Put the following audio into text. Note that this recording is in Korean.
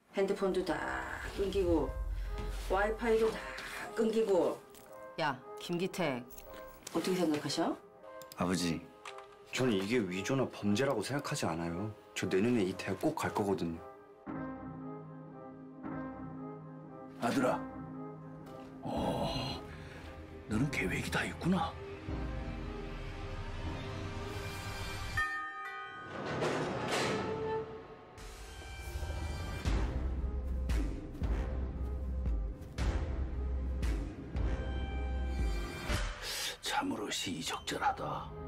핸드폰도 다 끊기고 와이파이도 다 끊기고. 야, 김기택. 어떻게 생각하셔? 아버지, 저는 이게 위조나 범죄라고 생각하지 않아요. 저 내년에 이 대학 꼭 갈 거거든요. 아들아, 너는 계획이 다 있구나. 참으로 시의적절하다.